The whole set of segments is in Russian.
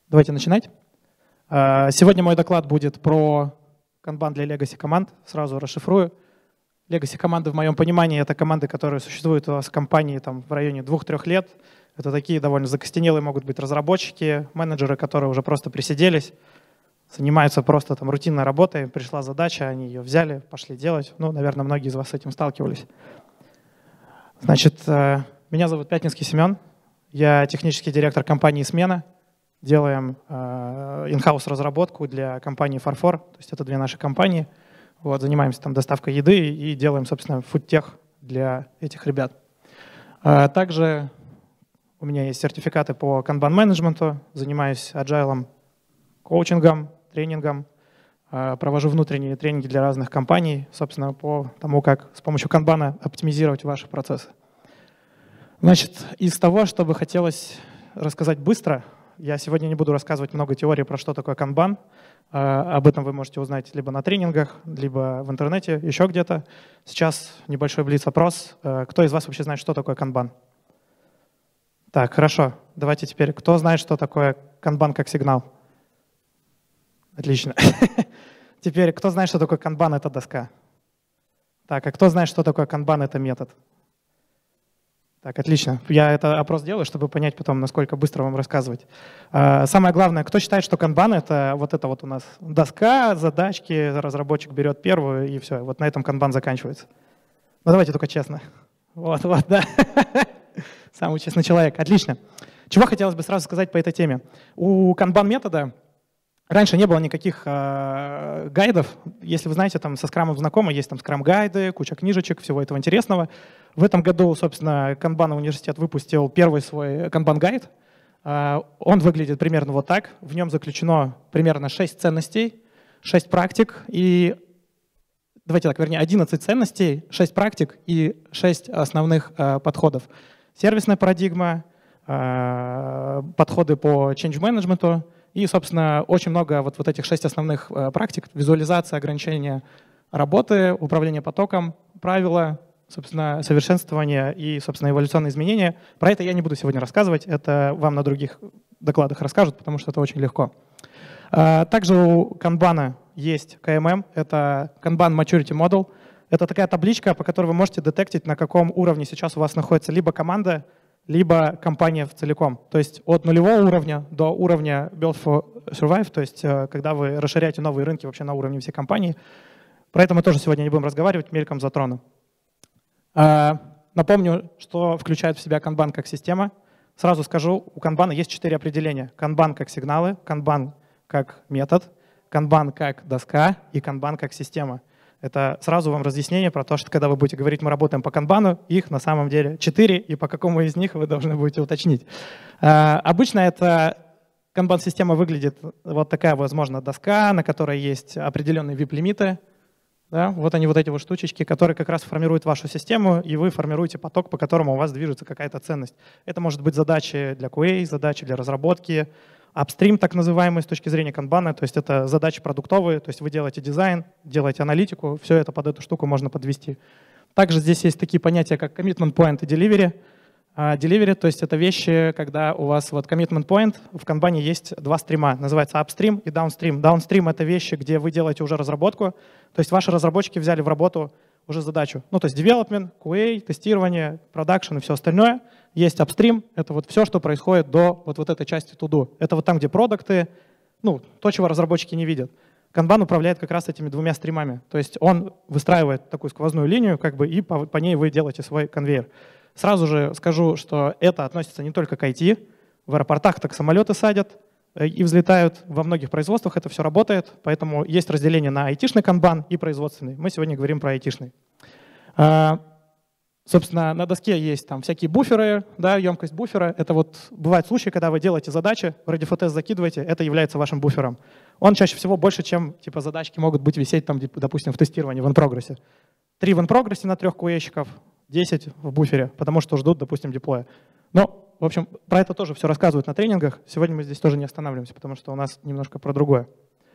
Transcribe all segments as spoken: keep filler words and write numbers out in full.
Давайте начинать. Сегодня мой доклад будет про канбан для legacy команд. Сразу расшифрую. Legacy команды, в моем понимании, это команды, которые существуют у вас в компании там, в районе двух-трех лет. Это такие довольно закостенелые могут быть разработчики, менеджеры, которые уже просто присиделись, занимаются просто там рутинной работой. Пришла задача, они ее взяли, пошли делать. Ну, наверное, многие из вас с этим сталкивались. Значит, меня зовут Пятницкий Семен. Я технический директор компании «Смена». Делаем in-house разработку для компании Farfor. То есть это две наши компании. Вот, занимаемся там доставкой еды и делаем, собственно, фудтех для этих ребят. Также у меня есть сертификаты по канбан-менеджменту. Занимаюсь agile, коучингом, тренингом. Провожу внутренние тренинги для разных компаний, собственно, по тому, как с помощью канбана оптимизировать ваши процессы. Значит, из того, что бы хотелось рассказать быстро, я сегодня не буду рассказывать много теорий про что такое канбан. Об этом вы можете узнать либо на тренингах, либо в интернете, еще где-то. Сейчас небольшой блиц-опрос. Кто из вас вообще знает, что такое канбан? Так, хорошо. Давайте теперь. Кто знает, что такое канбан как сигнал? Отлично. Теперь, кто знает, что такое канбан — это доска? Так, а кто знает, что такое канбан — это метод? Так, отлично. Я это опрос делаю, чтобы понять потом, насколько быстро вам рассказывать. Самое главное, кто считает, что канбан — это вот это вот у нас доска, задачки, разработчик берет первую, и все. Вот на этом канбан заканчивается. Ну давайте только честно. Вот, вот, да. Самый честный человек. Отлично. Чего хотелось бы сразу сказать по этой теме? У канбан-метода раньше не было никаких э, гайдов. Если вы знаете, там со скрамом знакомы, есть там скрам-гайды, куча книжечек, всего этого интересного. В этом году, собственно, Канбан университет выпустил первый свой канбан-гайд. Э, он выглядит примерно вот так. В нем заключено примерно шесть ценностей, шесть практик и, давайте так, вернее, одиннадцать ценностей, шесть практик и шесть основных э, подходов. Сервисная парадигма, э, подходы по change-менеджменту, и, собственно, очень много вот, вот этих шесть основных э, практик: визуализация, ограничение работы, управление потоком, правила, собственно, совершенствование и, собственно, эволюционные изменения. Про это я не буду сегодня рассказывать, это вам на других докладах расскажут, потому что это очень легко. Э, также у канбана есть ка эм эм, это Kanban Maturity Model. Это такая табличка, по которой вы можете детектить, на каком уровне сейчас у вас находится либо команда, либо компания в целиком. То есть от нулевого уровня до уровня Build for Survive, то есть когда вы расширяете новые рынки вообще на уровне всей компании. Про это мы тоже сегодня не будем разговаривать, мельком затрону. Напомню, что включает в себя канбан как система. Сразу скажу, у канбана есть четыре определения. Канбан как сигналы, канбан как метод, канбан как доска и канбан как система. Это сразу вам разъяснение про то, что когда вы будете говорить, мы работаем по канбану, их на самом деле четыре, и по какому из них вы должны будете уточнить. А, обычно эта канбан-система выглядит вот такая, возможно, доска, на которой есть определенные ви ай пи-лимиты. Да? Вот они, вот эти вот штучечки, которые как раз формируют вашу систему, и вы формируете поток, по которому у вас движется какая-то ценность. Это может быть задачи для кью эй, задачи для разработки, апстрим, так называемый, с точки зрения канбана, то есть это задачи продуктовые, то есть вы делаете дизайн, делаете аналитику, все это под эту штуку можно подвести. Также здесь есть такие понятия, как commitment point и delivery. Delivery, то есть это вещи, когда у вас вот commitment point, в канбане есть два стрима, называется upstream и downstream. Downstream — это вещи, где вы делаете уже разработку, то есть ваши разработчики взяли в работу уже задачу. Ну, то есть development, кью эй, тестирование, продакшн и все остальное. Есть upstream, это вот все, что происходит до вот, вот этой части to-do. Это вот там, где продукты, ну, то, чего разработчики не видят. Канбан управляет как раз этими двумя стримами. То есть он выстраивает такую сквозную линию, как бы, и по, по ней вы делаете свой конвейер. Сразу же скажу, что это относится не только к ай ти. В аэропортах так самолеты садят и взлетают. Во многих производствах это все работает, поэтому есть разделение на айтишный канбан и производственный. Мы сегодня говорим про айтишный. Собственно, на доске есть там всякие буферы, да, емкость буфера. Это вот бывают случаи, когда вы делаете задачи, в ReadyForTest закидываете, это является вашим буфером. Он чаще всего больше, чем типа задачки могут быть висеть, там, допустим, в тестировании, в in-прогрессе. Три в in-прогрессе на трех кью эй-щиков, десять в буфере, потому что ждут, допустим, деплоя. Но, в общем, про это тоже все рассказывают на тренингах. Сегодня мы здесь тоже не останавливаемся, потому что у нас немножко про другое.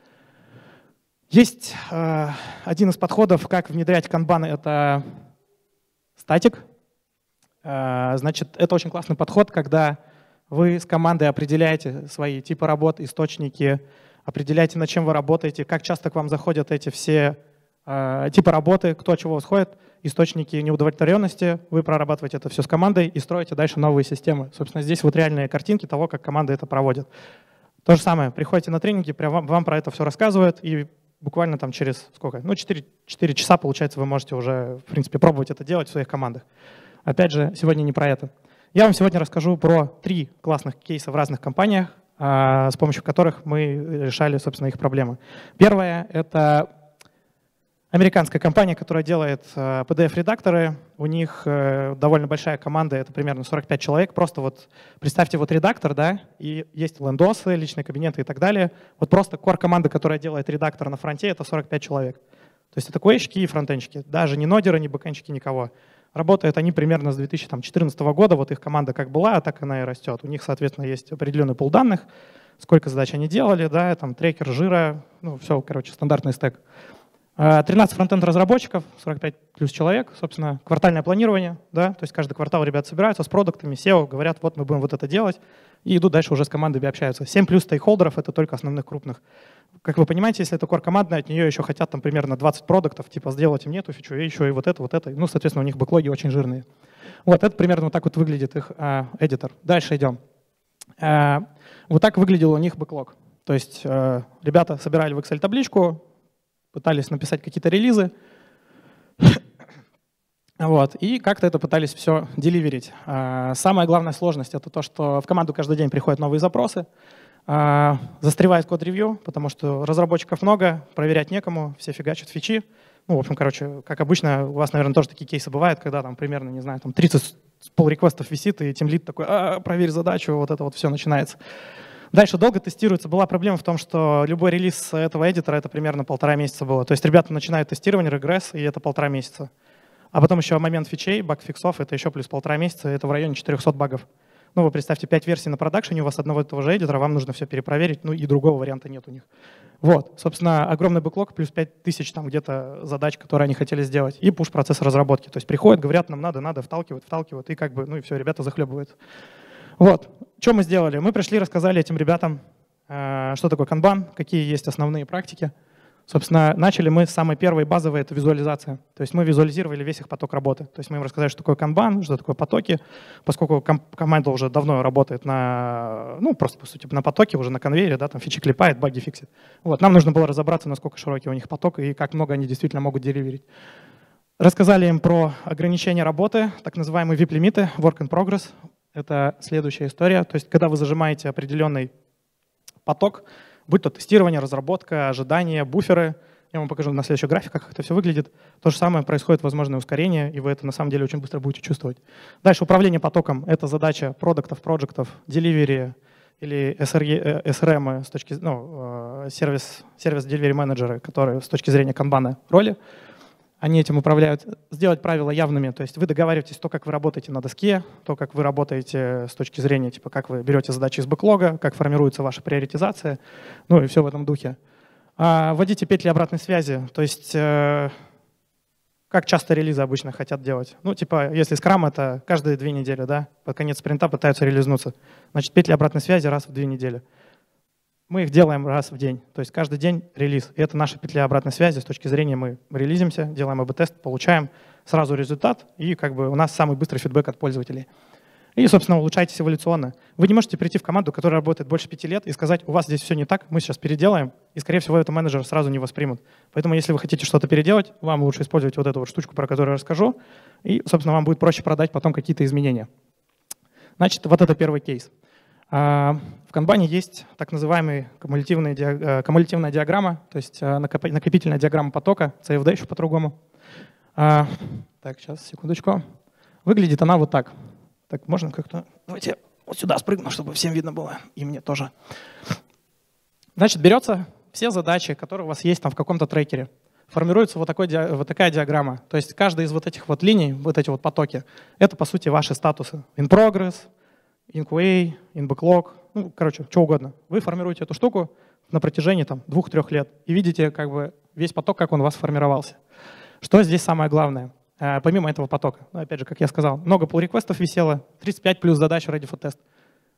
Есть э, один из подходов, как внедрять канбан, это статик. Значит, это очень классный подход, когда Вы с командой определяете свои типы работ, источники, определяете, над чем вы работаете, как часто к вам заходят эти все э, типы работы, кто от чего восходит, источники неудовлетворенности. Вы прорабатываете это все с командой и строите дальше новые системы. Собственно, здесь вот реальные картинки того, как команда это проводит. То же самое. Приходите на тренинги, прям вам, вам про это все рассказывают, и буквально там через сколько? Ну, четыре, четыре часа, получается, вы можете уже, в принципе, пробовать это делать в своих командах. Опять же, сегодня не про это. Я вам сегодня расскажу про три классных кейса в разных компаниях, с помощью которых мы решали, собственно, их проблемы. Первое — это американская компания, которая делает пи ди эф-редакторы. У них довольно большая команда, это примерно сорок пять человек. Просто вот представьте вот редактор, да, и есть лендосы, личные кабинеты и так далее. Вот просто core-команда, которая делает редактор на фронте, это сорок пять человек. То есть это куэйщики и фронтенщики. Даже не нодеры, не бэкенщики, никого. Работают они примерно с две тысячи четырнадцатого года, вот их команда как была, так она и растет. У них, соответственно, есть определенный пул данных, сколько задач они делали, да, там трекер, жира, ну все, короче, стандартный стек. тринадцать фронтенд-разработчиков, сорок пять плюс человек, собственно, квартальное планирование, да, то есть каждый квартал ребята собираются с продуктами, сео, говорят, вот мы будем вот это делать, и идут дальше уже с командами общаются. семь плюс стейкхолдеров — это только основных крупных. Как вы понимаете, если это core-командная, от нее еще хотят там примерно двадцать продуктов, типа сделать им эту фичу, и еще и вот это, вот это. Ну, соответственно, у них бэклоги очень жирные. Вот это примерно вот так вот выглядит их э, эдитор. Дальше идем. Э, вот так выглядел у них бэклог. То есть э, ребята собирали в Excel-табличку, пытались написать какие-то релизы, вот, и как-то это пытались все деливерить. Э, самая главная сложность — это то, что в команду каждый день приходят новые запросы, застревает код-ревью, потому что разработчиков много, проверять некому, все фигачат фичи. Ну, в общем, короче, как обычно, у вас, наверное, тоже такие кейсы бывают, когда там примерно, не знаю, там тридцать pull-реквестов висит, и тимлид такой: а, проверь задачу, вот это вот все начинается. Дальше долго тестируется. Была проблема в том, что любой релиз этого эдитора — это примерно полтора месяца было. То есть ребята начинают тестирование, регресс, и это полтора месяца. А потом еще момент фичей, баг-фиксов — это еще плюс полтора месяца, это в районе четырехсот багов. Ну, вы представьте, пять версий на продакшене, у вас одного этого же эдитора, вам нужно все перепроверить, ну и другого варианта нет у них. Вот, собственно, огромный бэклог, плюс пять тысяч там где-то задач, которые они хотели сделать, и пуш-процесс разработки. То есть приходят, говорят, нам надо, надо, вталкивают, вталкивают, и как бы, ну и все, ребята захлебываются. Вот, что мы сделали? Мы пришли, рассказали этим ребятам, э, что такое канбан, какие есть основные практики. Собственно, начали мы с самой первой базовой — это визуализация. То есть мы визуализировали весь их поток работы. То есть мы им рассказали, что такое канбан, что такое потоки. Поскольку ком- команда уже давно работает на, ну, просто, по сути, на потоке, уже на конвейере, да, там фичи клепает, баги фиксит. Вот, нам нужно было разобраться, насколько широкий у них поток и как много они действительно могут деливерить. Рассказали им про ограничения работы, так называемые ви ай пи-лимиты, work in progress. Это следующая история. То есть когда вы зажимаете определенный поток, будь то тестирование, разработка, ожидания, буферы. Я вам покажу на следующих графиках, как это все выглядит. То же самое происходит возможное ускорение, и вы это на самом деле очень быстро будете чувствовать. Дальше управление потоком — это задача продуктов, проектов, деливери или эс эр эм с точки ну, сервис, сервис деливери менеджеры, которые с точки зрения канбана роли. Они этим управляют. Сделать правила явными, то есть вы договариваетесь то, как вы работаете на доске, то, как вы работаете с точки зрения, типа, как вы берете задачи из бэклога, как формируется ваша приоритизация, ну и все в этом духе. А, вводите петли обратной связи, то есть э, как часто релизы обычно хотят делать. Ну, типа, если скрам — это каждые две недели, да, под конец спринта пытаются релизнуться. Значит, петли обратной связи раз в две недели. Мы их делаем раз в день, то есть каждый день релиз. И это наша петля обратной связи с точки зрения мы релизимся, делаем эй би-тест, получаем сразу результат, и как бы у нас самый быстрый фидбэк от пользователей. И, собственно, улучшайтесь эволюционно. Вы не можете прийти в команду, которая работает больше пяти лет, и сказать: у вас здесь все не так, мы сейчас переделаем, и, скорее всего, это менеджер сразу не воспримут. Поэтому, если вы хотите что-то переделать, вам лучше использовать вот эту вот штучку, про которую я расскажу, и, собственно, вам будет проще продать потом какие-то изменения. Значит, вот это первый кейс. В канбане есть так называемая кумулятивная диаграмма, то есть накопительная диаграмма потока, си эф ди еще по-другому. Так, сейчас, секундочку. Выглядит она вот так. Так, можно как-то... Давайте вот сюда спрыгну, чтобы всем видно было, и мне тоже. Значит, берется все задачи, которые у вас есть там в каком-то трекере. Формируется вот, такой, вот такая диаграмма. То есть каждая из вот этих вот линий, вот эти вот потоки, это, по сути, ваши статусы. In progress, in кью эй, in backlog, ну, короче, что угодно. Вы формируете эту штуку на протяжении там двух-трех лет и видите как бы весь поток, как он у вас формировался. Что здесь самое главное? А, помимо этого потока, ну, опять же, как я сказал, много pull-реквестов висело, тридцать пять плюс задач ready for test.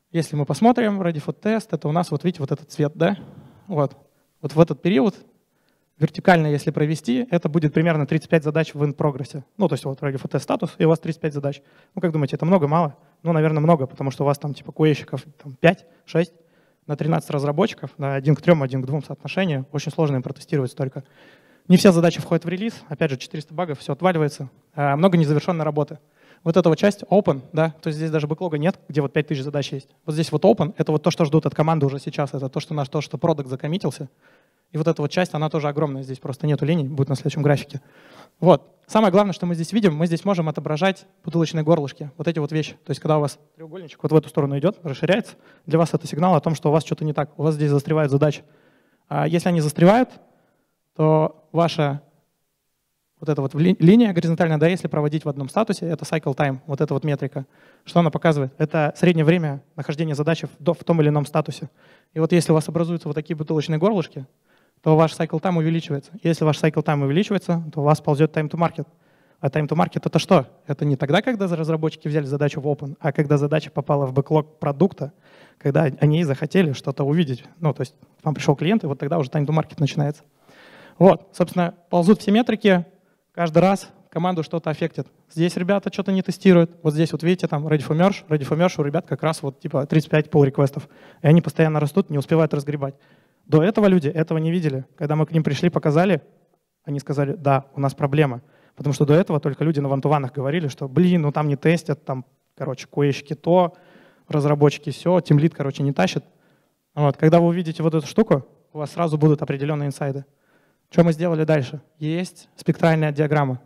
Если мы посмотрим, ready for test, это у нас, вот видите, вот этот цвет, да? Вот. Вот в этот период вертикально, если провести, это будет примерно тридцать пять задач в in-прогрессе. Ну, то есть вот ready for test статус, и у вас тридцать пять задач. Ну, как думаете, это много, мало? Ну, наверное, много, потому что у вас там типа куэщиков там, пять, шесть, на тринадцать разработчиков, на один к трем, один к двум соотношение. Очень сложно им протестировать столько. Не все задачи входят в релиз. Опять же, четыреста багов, все отваливается. А много незавершенной работы. Вот эта вот часть open, да, то есть здесь даже бэклога нет, где вот пять тысяч задач есть. Вот здесь вот open, это вот то, что ждут от команды уже сейчас, это то, что наш, то, что продакт закоммитился. И вот эта вот часть, она тоже огромная, здесь просто нету линий, будет на следующем графике. Вот. Самое главное, что мы здесь видим, мы здесь можем отображать бутылочные горлышки, вот эти вот вещи. То есть когда у вас треугольничек вот в эту сторону идет, расширяется, для вас это сигнал о том, что у вас что-то не так, у вас здесь застревают задачи. А если они застревают, то ваша вот эта вот линия горизонтальная, да, если проводить в одном статусе, это cycle time, вот эта вот метрика. Что она показывает? Это среднее время нахождения задачи в, в том или ином статусе. И вот если у вас образуются вот такие бутылочные горлышки, то ваш cycle time увеличивается. Если ваш cycle time увеличивается, то у вас ползет time to market. А time to market — это что? Это не тогда, когда разработчики взяли задачу в open, а когда задача попала в бэклог продукта, когда они захотели что-то увидеть. Ну, то есть вам пришел клиент, и вот тогда уже time to market начинается. Вот, собственно, ползут все метрики. Каждый раз команду что-то аффектит. Здесь ребята что-то не тестируют. Вот здесь вот видите, там ready for merge. Ready for merge у ребят как раз вот типа тридцать пять pull реквестов. И они постоянно растут, не успевают разгребать. До этого люди этого не видели. Когда мы к ним пришли, показали, они сказали, да, у нас проблема. Потому что до этого только люди на вантуванах говорили, что, блин, ну там не тестят, там, короче, куэщики то, разработчики все, тимлид, короче, не тащит. Вот. Когда вы увидите вот эту штуку, у вас сразу будут определенные инсайды. Что мы сделали дальше? Есть спектральная диаграмма.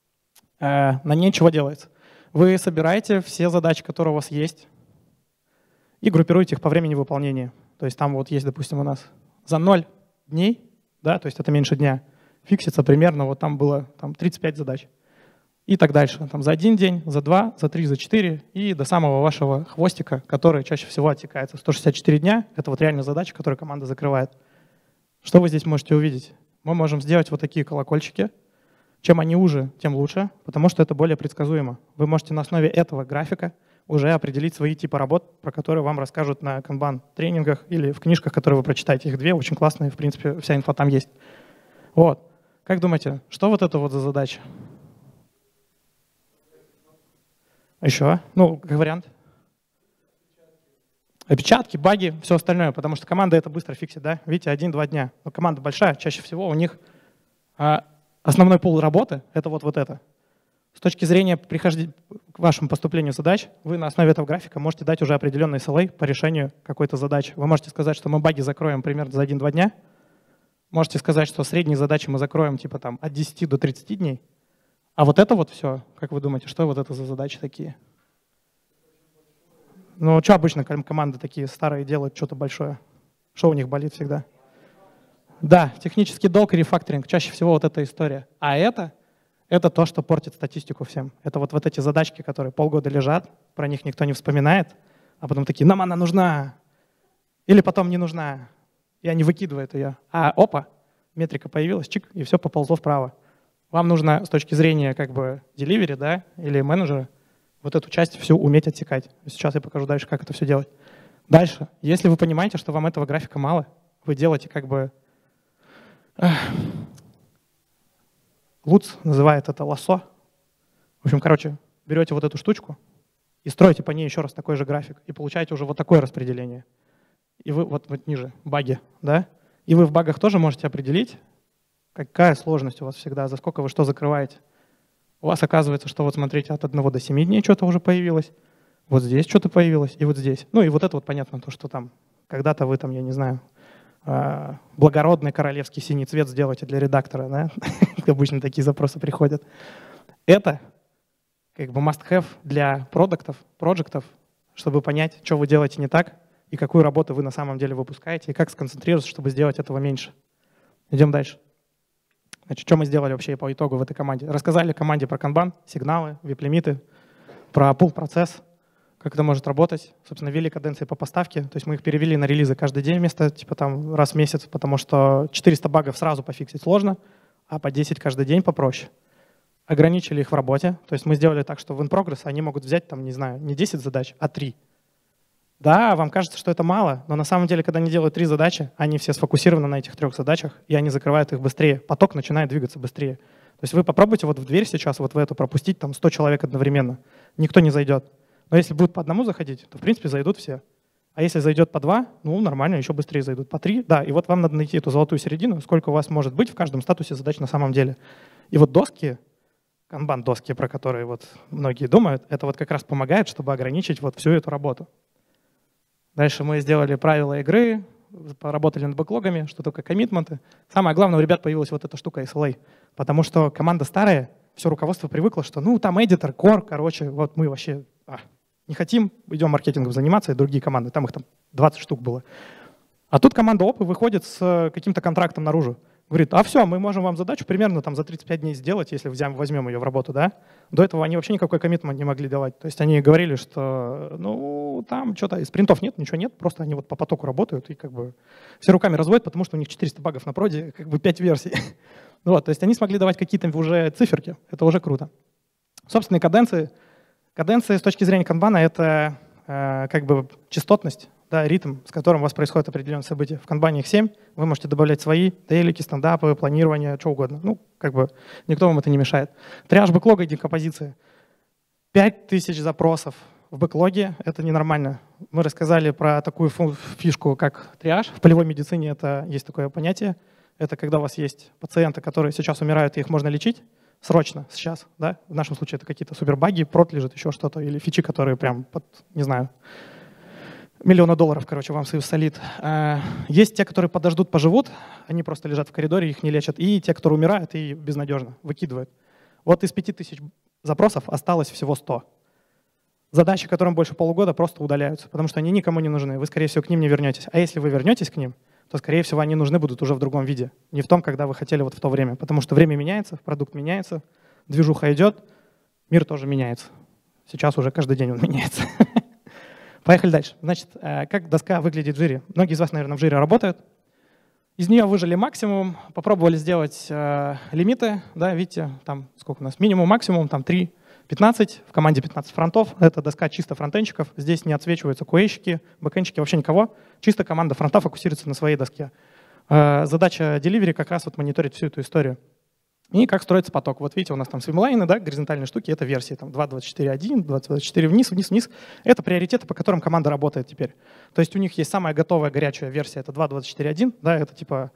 Э, на ней чего делается? Вы собираете все задачи, которые у вас есть, и группируете их по времени выполнения. То есть там вот есть, допустим, у нас за ноль дней, да, то есть это меньше дня, фиксится примерно, вот там было там, тридцать пять задач. И так дальше. Там за один день, за два, за три, за четыре и до самого вашего хвостика, который чаще всего оттекается. сто шестьдесят четыре дня — это вот реально задача, которую команда закрывает. Что вы здесь можете увидеть? Мы можем сделать вот такие колокольчики. Чем они уже, тем лучше, потому что это более предсказуемо. Вы можете на основе этого графика уже определить свои типы работ, про которые вам расскажут на канбан-тренингах или в книжках, которые вы прочитаете. Их две, очень классные, в принципе, вся инфа там есть. Вот. Как думаете, что вот это вот за задача? Еще? Ну, как вариант. Опечатки, баги, все остальное, потому что команда это быстро фиксит, да? Видите, один-два дня. Но команда большая, чаще всего у них а, основной пул работы — это вот, вот это. С точки зрения прихождения к вашему поступлению задач, вы на основе этого графика можете дать уже определенный эс эл эй по решению какой-то задачи. Вы можете сказать, что мы баги закроем примерно за один-два дня. Можете сказать, что средние задачи мы закроем типа там от десяти до тридцати дней. А вот это вот все, как вы думаете, что вот это за задачи такие? Ну, что обычно команды такие старые делают что-то большое? Что у них болит всегда? Да, технический долг и рефакторинг. Чаще всего вот эта история. А это, это то, что портит статистику всем. Это вот, вот эти задачки, которые полгода лежат, про них никто не вспоминает, а потом такие, нам она нужна. Или потом не нужна. И они выкидывают ее. А опа, метрика появилась, чик, и все поползло вправо. Вам нужно с точки зрения как бы delivery, да, или менеджера вот эту часть всю уметь отсекать. Сейчас я покажу дальше, как это все делать. Дальше. Если вы понимаете, что вам этого графика мало, вы делаете как бы... Луц называет это лассо. В общем, короче, берете вот эту штучку и строите по ней еще раз такой же график, и получаете уже вот такое распределение. И вы вот, вот ниже, баги, да? И вы в багах тоже можете определить, какая сложность у вас всегда, за сколько вы что закрываете. У вас оказывается, что вот смотрите, от одного до семи дней что-то уже появилось, вот здесь что-то появилось, и вот здесь. Ну и вот это вот понятно, то, что там когда-то вы там, я не знаю, благородный королевский синий цвет сделаете для редактора, да? Обычно такие запросы приходят. Это как бы must-have для продуктов, проектов, чтобы понять, что вы делаете не так, и какую работу вы на самом деле выпускаете, и как сконцентрироваться, чтобы сделать этого меньше. Идем дальше. Значит, что мы сделали вообще по итогу в этой команде? Рассказали команде про канбан, сигналы, вип-лимиты, про пул-процесс, как это может работать. Собственно, ввели каденции по поставке. То есть мы их перевели на релизы каждый день вместо типа там раз в месяц, потому что четыреста багов сразу пофиксить сложно, а по десять каждый день попроще. Ограничили их в работе. То есть мы сделали так, что в in-progress они могут взять там, не знаю, не десять задач, а три. Да, вам кажется, что это мало, но на самом деле, когда они делают три задачи, они все сфокусированы на этих трех задачах, и они закрывают их быстрее. Поток начинает двигаться быстрее. То есть вы попробуйте вот в дверь сейчас, вот в эту пропустить там сто человек одновременно. Никто не зайдет. Но если будет по одному заходить, то в принципе зайдут все. А если зайдет по два, ну нормально, еще быстрее зайдут. По три, да. И вот вам надо найти эту золотую середину, сколько у вас может быть в каждом статусе задач на самом деле. И вот доски, канбан-доски, про которые вот многие думают, это вот как раз помогает, чтобы ограничить вот всю эту работу. Дальше мы сделали правила игры, поработали над бэклогами, что такое коммитменты. Самое главное, у ребят появилась вот эта штука эс эл эй, потому что команда старая, все руководство привыкло, что ну там эдитор, кор, короче, вот мы вообще а, не хотим, идем маркетингом заниматься, и другие команды, там их там двадцать штук было. А тут команда опы выходит с каким-то контрактом наружу. Говорит, а все, мы можем вам задачу примерно там за тридцать пять дней сделать, если взям, возьмем ее в работу, да? До этого они вообще никакой коммитмент не могли давать. То есть они говорили, что ну там что-то из принтов нет, ничего нет, просто они вот по потоку работают и как бы все руками разводят, потому что у них четыреста багов на проде, как бы пять версий. Вот, то есть они смогли давать какие-то уже циферки, это уже круто. Собственные каденции. Каденции с точки зрения канбана — это э, как бы частотность, да, ритм, с которым у вас происходит определенное событие. В канбане их семь, вы можете добавлять свои, дейлики, стендапы, планирование, что угодно. Ну, как бы никто вам это не мешает. Триаж бэклога и декомпозиция. пять тысяч запросов в бэклоге — это ненормально. Мы рассказали про такую фишку, как триаж. В полевой медицине это есть такое понятие. Это когда у вас есть пациенты, которые сейчас умирают, и их можно лечить срочно, сейчас. Да? В нашем случае это какие-то супербаги, прот лежит, еще что-то, или фичи, которые прям под, не знаю, миллиона долларов, короче, вам союз солит. Есть те, которые подождут, поживут, они просто лежат в коридоре, их не лечат. И те, которые умирают и безнадежно выкидывают. Вот из пяти тысяч запросов осталось всего сто. Задачи, которым больше полугода, просто удаляются, потому что они никому не нужны. Вы, скорее всего, к ним не вернетесь. А если вы вернетесь к ним, то, скорее всего, они нужны будут уже в другом виде. Не в том, когда вы хотели вот в то время. Потому что время меняется, продукт меняется, движуха идет, мир тоже меняется. Сейчас уже каждый день он меняется. Поехали дальше. Значит, как доска выглядит в жире? Многие из вас, наверное, в жире работают. Из нее выжили максимум, попробовали сделать э, лимиты. Да, видите, там сколько у нас? Минимум, максимум, там три, пятнадцать. В команде пятнадцать фронтов. Это доска чисто фронтенщиков. Здесь не отсвечиваются кью эй-щики, бэкэнщики, вообще никого. Чисто команда фронта фокусируется на своей доске. Э, задача delivery как раз вот мониторить всю эту историю. И как строится поток. Вот видите, у нас там свимлайны, да, горизонтальные штуки, это версии. Там два двадцать четыре один, два двадцать четыре вниз, вниз, вниз. Это приоритеты, по которым команда работает теперь. То есть у них есть самая готовая горячая версия, это два двадцать четыре один, да, это типа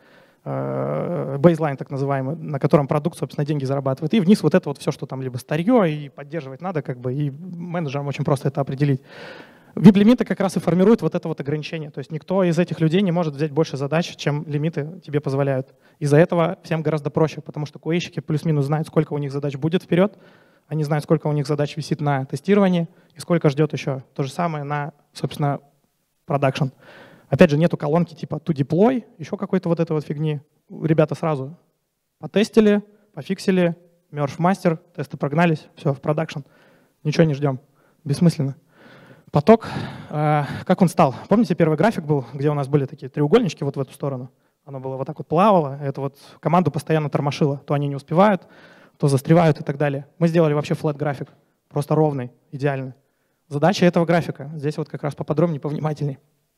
э, бейзлайн так называемый, на котором продукт, собственно, деньги зарабатывает. И вниз вот это вот все, что там либо старье, и поддерживать надо, как бы, и менеджерам очень просто это определить. Вип-лимиты как раз и формируют вот это вот ограничение. То есть никто из этих людей не может взять больше задач, чем лимиты тебе позволяют. Из-за этого всем гораздо проще, потому что кью эй-щики плюс-минус знают, сколько у них задач будет вперед, они знают, сколько у них задач висит на тестировании и сколько ждет еще. То же самое на, собственно, продакшн. Опять же, нету колонки типа to deploy, еще какой-то вот этой вот фигни. Ребята сразу потестили, пофиксили, merge master, тесты прогнались, все, в продакшн. Ничего не ждем. Бессмысленно. Поток, э, как он стал? Помните, первый график был, где у нас были такие треугольнички вот в эту сторону? Оно было вот так вот плавало, это вот команду постоянно тормошило. То они не успевают, то застревают и так далее. Мы сделали вообще флэт график, просто ровный, идеальный. Задача этого графика, здесь вот как раз поподробнее, повнимательней.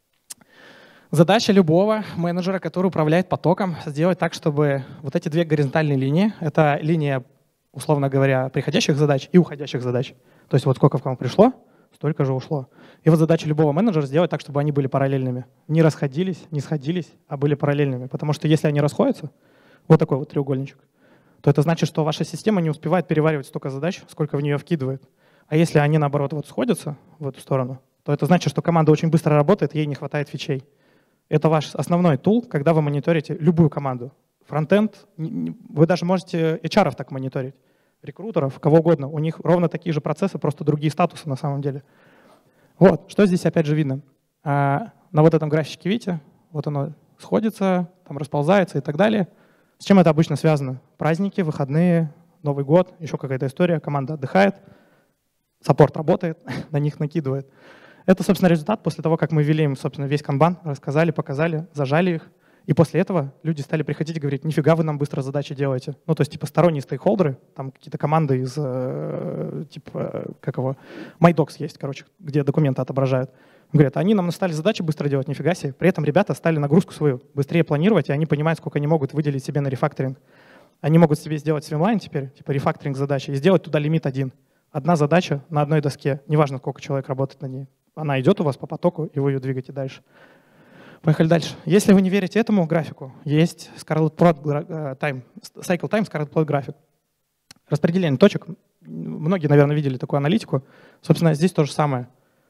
Задача любого менеджера, который управляет потоком, сделать так, чтобы вот эти две горизонтальные линии, это линия, условно говоря, приходящих задач и уходящих задач. То есть вот сколько к вам пришло, столько же ушло. И вот задача любого менеджера сделать так, чтобы они были параллельными. Не расходились, не сходились, а были параллельными. Потому что если они расходятся, вот такой вот треугольничек, то это значит, что ваша система не успевает переваривать столько задач, сколько в нее вкидывает. А если они, наоборот, вот сходятся в эту сторону, то это значит, что команда очень быстро работает, ей не хватает фичей. Это ваш основной тул, когда вы мониторите любую команду. Фронтенд, вы даже можете эйч ар-ов так мониторить. Рекрутеров, кого угодно. У них ровно такие же процессы, просто другие статусы на самом деле. Вот, что здесь опять же видно. А, на вот этом графике, видите, вот оно сходится, там расползается и так далее. С чем это обычно связано? Праздники, выходные, Новый год, еще какая-то история, команда отдыхает, саппорт работает, на них накидывает. Это, собственно, результат после того, как мы ввели им, собственно, весь канбан, рассказали, показали, зажали их. И после этого люди стали приходить и говорить, нифига вы нам быстро задачи делаете. Ну, то есть, типа, сторонние стейкхолдеры, там какие-то команды из, э, типа, как его, MyDocs есть, короче, где документы отображают. Говорят, они нам стали задачи быстро делать, нифига себе. При этом ребята стали нагрузку свою быстрее планировать, и они понимают, сколько они могут выделить себе на рефакторинг. Они могут себе сделать стримлайн теперь, типа рефакторинг задачи, и сделать туда лимит один. Одна задача на одной доске, неважно, сколько человек работает на ней. Она идет у вас по потоку, и вы ее двигаете дальше. Поехали дальше. Если вы не верите этому графику, есть Scarlet Plot Time, Cycle Time Scarlet Plot график. Распределение точек. Многие, наверное, видели такую аналитику. Собственно, здесь то же самое.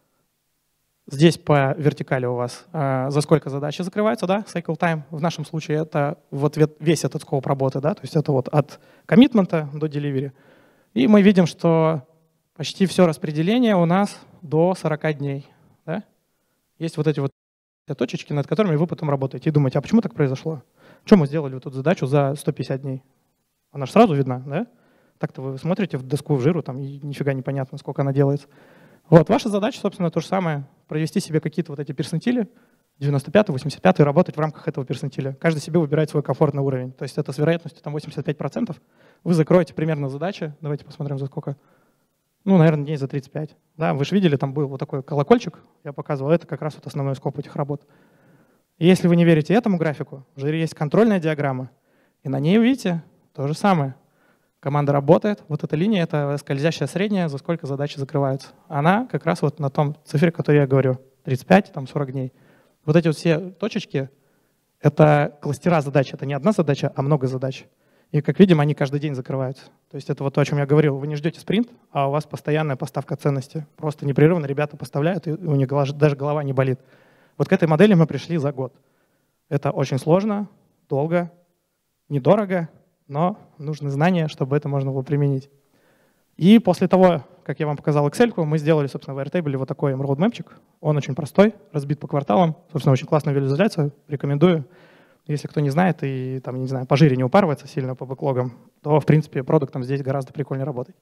Здесь по вертикали у вас э, за сколько задачи закрывается, да, cycle time. В нашем случае это вот весь этот скоп работы, да, то есть это вот от коммитмента до delivery. И мы видим, что почти все распределение у нас до сорока дней. Да? Есть вот эти вот точечки, над которыми вы потом работаете. И думаете, а почему так произошло? Что мы сделали вот эту задачу за сто пятьдесят дней? Она же сразу видна, да? Так-то вы смотрите в доску в жиру, там и нифига непонятно, сколько она делается. Вот, ваша задача, собственно, то же самое. Провести себе какие-то вот эти персентили, девяносто пятый, восемьдесят пятый, работать в рамках этого персентиля. Каждый себе выбирает свой комфортный уровень. То есть это с вероятностью там, восемьдесят пять процентов. Вы закроете примерно задачи. Давайте посмотрим, за сколько. Ну, наверное, дней за тридцать пять. Да, вы же видели, там был вот такой колокольчик, я показывал. Это как раз вот основной скоп этих работ. И если вы не верите этому графику, в жире есть контрольная диаграмма. И на ней, видите, то же самое. Команда работает, вот эта линия — это скользящая средняя, за сколько задачи закрываются. Она как раз вот на том цифре, которую я говорю, тридцать пять, там сорок дней. Вот эти вот все точечки — это кластера задач, это не одна задача, а много задач. И, как видим, они каждый день закрываются. То есть это вот то, о чем я говорил. Вы не ждете спринт, а у вас постоянная поставка ценности. Просто непрерывно ребята поставляют, и у них даже голова не болит. Вот к этой модели мы пришли за год. Это очень сложно, долго, недорого, но нужны знания, чтобы это можно было применить. И после того, как я вам показал Excel, мы сделали, собственно, в Airtable вот такой роудмэпчик. Он очень простой, разбит по кварталам. Собственно, очень классная визуализация, рекомендую. Если кто не знает и, там, не знаю, по жире не упарывается сильно по бэклогам, то, в принципе, продуктом здесь гораздо прикольнее работать.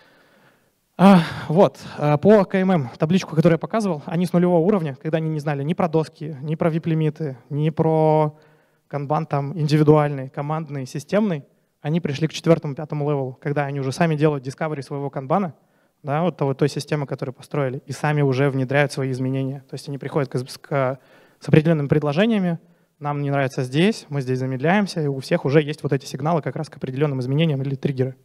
А, вот, по ка эм эм, табличку, которую я показывал, они с нулевого уровня, когда они не знали ни про доски, ни про ви ай пи-лимиты, ни про канбан там индивидуальный, командный, системный, они пришли к четвертому-пятому левелу, когда они уже сами делают discovery своего канбана, да, вот той, той системы, которую построили, и сами уже внедряют свои изменения. То есть они приходят к, к, с определенными предложениями, нам не нравится здесь, мы здесь замедляемся, и у всех уже есть вот эти сигналы как раз к определенным изменениям или триггеры.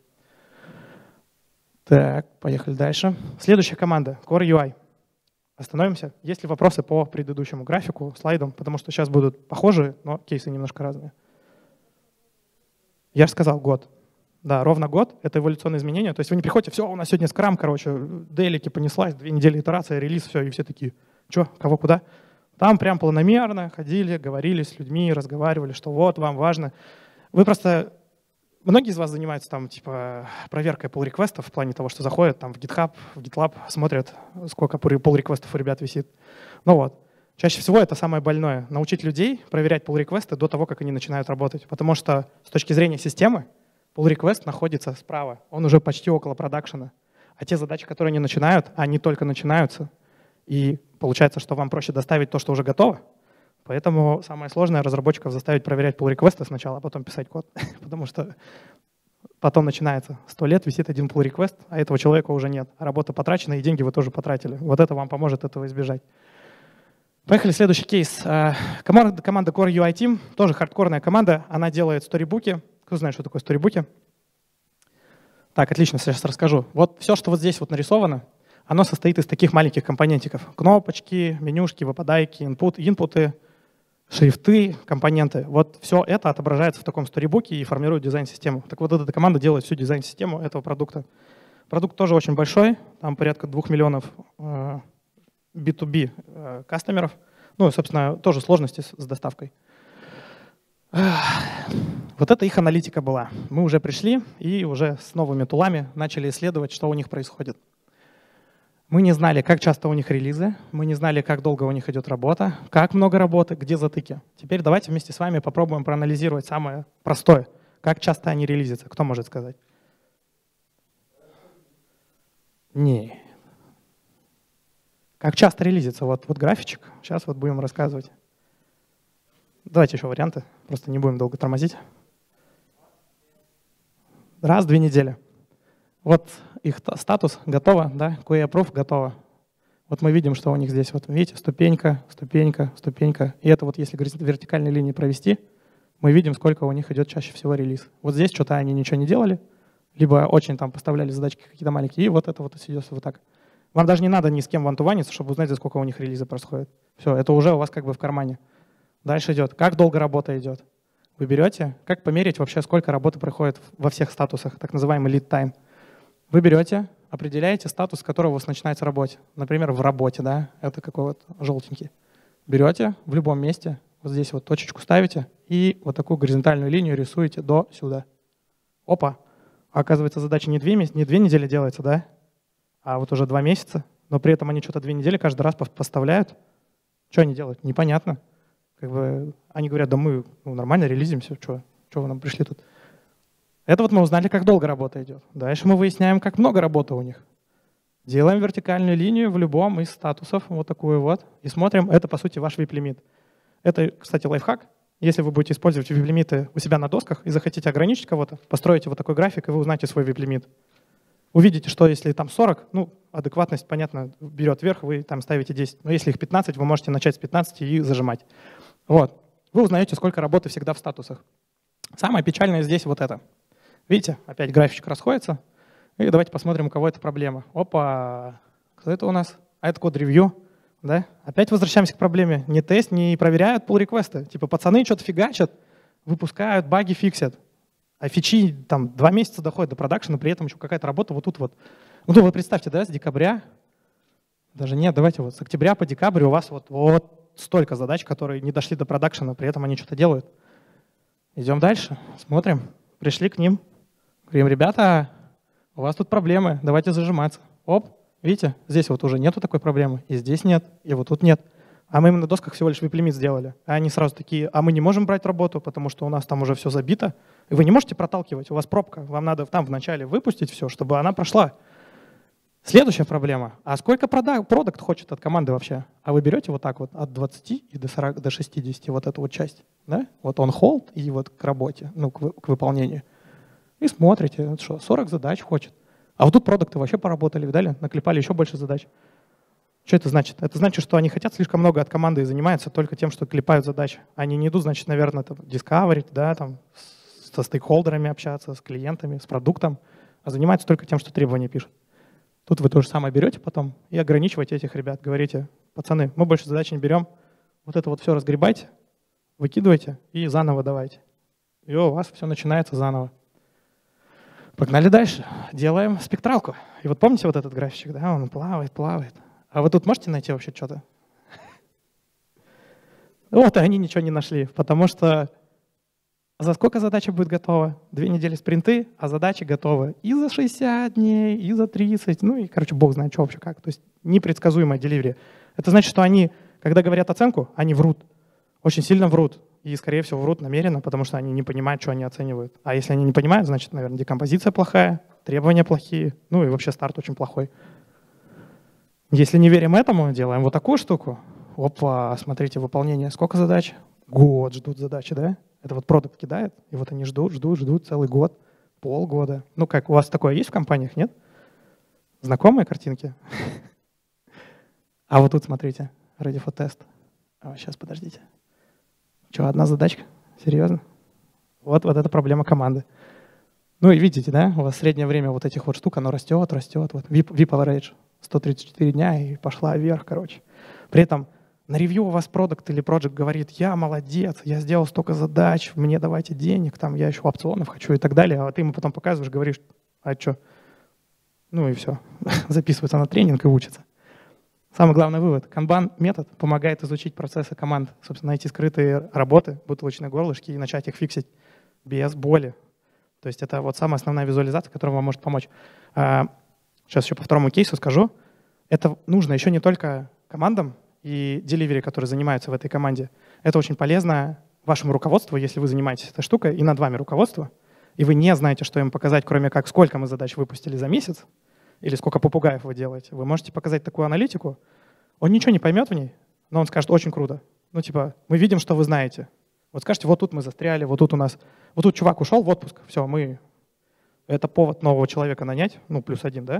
Так, поехали дальше. Следующая команда — Core ю ай. Остановимся. Есть ли вопросы по предыдущему графику, слайдам, потому что сейчас будут похожие, но кейсы немножко разные. Я же сказал год. Да, ровно год — это эволюционные изменения. То есть вы не приходите, все, у нас сегодня скрам, короче, дейлики понеслась, две недели итерация, релиз, все, и все такие, что, кого, куда? Там прям планомерно ходили, говорили с людьми, разговаривали, что вот, вам важно. Вы просто... Многие из вас занимаются там, типа, проверкой pull-реквестов в плане того, что заходят там в GitHub, в GitLab, смотрят, сколько pull-реквестов у ребят висит. Ну вот. Чаще всего это самое больное — научить людей проверять pull-реквесты до того, как они начинают работать. Потому что с точки зрения системы pull-реквест находится справа, он уже почти около продакшена. А те задачи, которые они начинают, они только начинаются. И получается, что вам проще доставить то, что уже готово. Поэтому самое сложное — разработчиков заставить проверять pull-реквесты сначала, а потом писать код. Потому что потом начинается. Сто лет висит один pull-реквест, а этого человека уже нет. Работа потрачена, и деньги вы тоже потратили. Вот это вам поможет этого избежать. Поехали, следующий кейс. Команда, команда Core ю ай Team, тоже хардкорная команда. Она делает сторибуки. Кто знает, что такое сторибуки? Так, отлично, сейчас расскажу. Вот все, что вот здесь вот нарисовано, оно состоит из таких маленьких компонентиков. Кнопочки, менюшки, выпадайки, input, инпуты, шрифты, компоненты. Вот все это отображается в таком сторибуке и формирует дизайн-систему. Так вот, эта команда делает всю дизайн-систему этого продукта. Продукт тоже очень большой, там порядка двух миллионов би ту би кастомеров. Ну и, собственно, тоже сложности с доставкой. Вот это их аналитика была. Мы уже пришли и уже с новыми тулами начали исследовать, что у них происходит. Мы не знали, как часто у них релизы, мы не знали, как долго у них идет работа, как много работы, где затыки. Теперь давайте вместе с вами попробуем проанализировать самое простое. Как часто они релизятся? Кто может сказать? Не. Как часто релизится? Вот, вот графичек. Сейчас вот будем рассказывать. Давайте еще варианты. Просто не будем долго тормозить. Раз в две недели. Вот их статус готово, да, кью эй Approve готово. Вот мы видим, что у них здесь, вот видите, ступенька, ступенька, ступенька. И это вот если вертикальной линии провести, мы видим, сколько у них идет чаще всего релиз. Вот здесь что-то они ничего не делали, либо очень там поставляли задачки какие-то маленькие, и вот это вот идет вот так. Вам даже не надо ни с кем вантуваниться, чтобы узнать, за сколько у них релиза происходит. Все, это уже у вас как бы в кармане. Дальше идет. Как долго работа идет? Вы берете, как померить вообще, сколько работы проходит во всех статусах, так называемый lead time. Вы берете, определяете статус, с которого у вас начинается работа. Например, в работе, да, это какой вот желтенький. Берете в любом месте, вот здесь вот точечку ставите и вот такую горизонтальную линию рисуете до сюда. Опа! А оказывается, задача не две, не две недели делается, да, а вот уже два месяца, но при этом они что-то две недели каждый раз поставляют. Что они делают? Непонятно. Как бы они говорят, да мы ну, нормально релизимся, что, что вы нам пришли тут? Это вот мы узнали, как долго работа идет. Дальше мы выясняем, как много работы у них. Делаем вертикальную линию в любом из статусов, вот такую вот, и смотрим, это по сути ваш вип-лимит. Это, кстати, лайфхак. Если вы будете использовать вип-лимиты у себя на досках и захотите ограничить кого-то, построите вот такой график, и вы узнаете свой вип-лимит. Увидите, что если там сорок, ну, адекватность, понятно, берет вверх, вы там ставите десять. Но если их пятнадцать, вы можете начать с пятнадцати и зажимать. Вот. Вы узнаете, сколько работы всегда в статусах. Самое печальное здесь вот это. Видите, опять графичек расходится. И давайте посмотрим, у кого это проблема. Опа! Кто это у нас? А это код-ревью. Да? Опять возвращаемся к проблеме. Не тест, не проверяют pull-реквесты. Типа пацаны что-то фигачат, выпускают, баги фиксят. А фичи там два месяца доходят до продакшена, при этом еще какая-то работа вот тут вот. Ну вы представьте, да, с декабря, даже нет, давайте вот с октября по декабрь у вас вот, вот столько задач, которые не дошли до продакшена, при этом они что-то делают. Идем дальше, смотрим. Пришли к ним, говорим, ребята, у вас тут проблемы, давайте зажиматься. Оп, видите, здесь вот уже нету такой проблемы, и здесь нет, и вот тут нет. А мы им на досках всего лишь вип-лимит сделали. А они сразу такие, а мы не можем брать работу, потому что у нас там уже все забито. И вы не можете проталкивать, у вас пробка. Вам надо там вначале выпустить все, чтобы она прошла. Следующая проблема. А сколько продакт хочет от команды вообще? А вы берете вот так вот от двадцати и до сорока, до шестидесяти вот эту вот часть. Да? Вот он hold и вот к работе, ну, к, к выполнению. И смотрите, вот что, сорок задач хочет. А вот тут продукты вообще поработали, видали? Наклепали еще больше задач. Что это значит? Это значит, что они хотят слишком много от команды и занимаются только тем, что клепают задачи. Они не идут, значит, наверное, там, discovery, да, там, со стейкхолдерами общаться, с клиентами, с продуктом, а занимаются только тем, что требования пишут. Тут вы то же самое берете потом и ограничиваете этих ребят. Говорите, пацаны, мы больше задач не берем, вот это вот все разгребайте, выкидывайте и заново давайте. И у вас все начинается заново. Погнали дальше. Делаем спектралку. И вот помните вот этот графичек, да, он плавает, плавает. А вы тут можете найти вообще что-то? Вот, и они ничего не нашли, потому что за сколько задача будет готова? Две недели спринты, а задачи готовы и за шестьдесят дней, и за тридцать, ну и, короче, бог знает, что вообще как. То есть непредсказуемое деливери. Это значит, что они, когда говорят оценку, они врут, очень сильно врут. И, скорее всего, врут намеренно, потому что они не понимают, что они оценивают. А если они не понимают, значит, наверное, декомпозиция плохая, требования плохие, ну и вообще старт очень плохой. Если не верим этому, делаем вот такую штуку. Опа, смотрите, выполнение. Сколько задач? Год ждут задачи, да? Это вот продукт кидает, и вот они ждут, ждут, ждут целый год, полгода. Ну как, у вас такое есть в компаниях, нет? Знакомые картинки? А вот тут, смотрите, ready for test. А, сейчас, подождите. Что, одна задачка? Серьезно? Вот, вот это проблема команды. Ну и видите, да, у вас среднее время вот этих вот штук, оно растет, растет. Вот ви ай пи average сто тридцать четыре дня и пошла вверх, короче. При этом на ревью у вас продукт или проект говорит, я молодец, я сделал столько задач, мне давайте денег, там я еще опционов хочу и так далее. А ты ему потом показываешь, говоришь, а что? Ну и все, записывается на тренинг и учится. Самый главный вывод. Kanban-метод помогает изучить процессы команд, собственно, найти скрытые работы, бутылочные горлышки и начать их фиксить без боли. То есть это вот самая основная визуализация, которая вам может помочь. Сейчас еще по второму кейсу скажу. Это нужно еще не только командам и деливери, которые занимаются в этой команде. Это очень полезно вашему руководству, если вы занимаетесь этой штукой, и над вами руководство, и вы не знаете, что им показать, кроме как сколько мы задач выпустили за месяц, или сколько попугаев вы делаете. Вы можете показать такую аналитику. Он ничего не поймет в ней, но он скажет, очень круто. Ну типа, мы видим, что вы знаете. Вот скажете, вот тут мы застряли, вот тут у нас, вот тут чувак ушел в отпуск, все, мы, это повод нового человека нанять, ну плюс один, да? То